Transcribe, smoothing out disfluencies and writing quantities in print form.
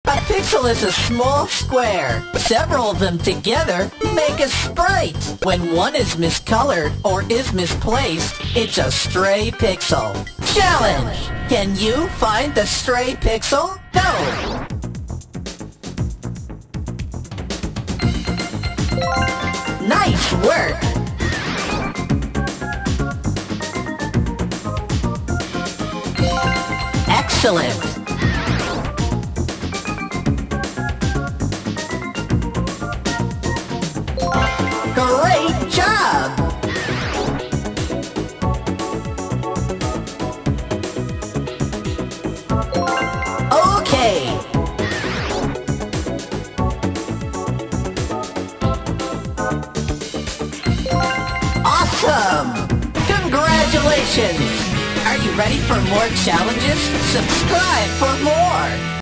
A pixel is a small square. Several of them together make a sprite. When one is miscolored or is misplaced, it's a stray pixel. Challenge! Can you find the stray pixel? Go! Nice work! Excellent! Great job! Okay! Awesome! Congratulations! Are you ready for more challenges? Subscribe for more!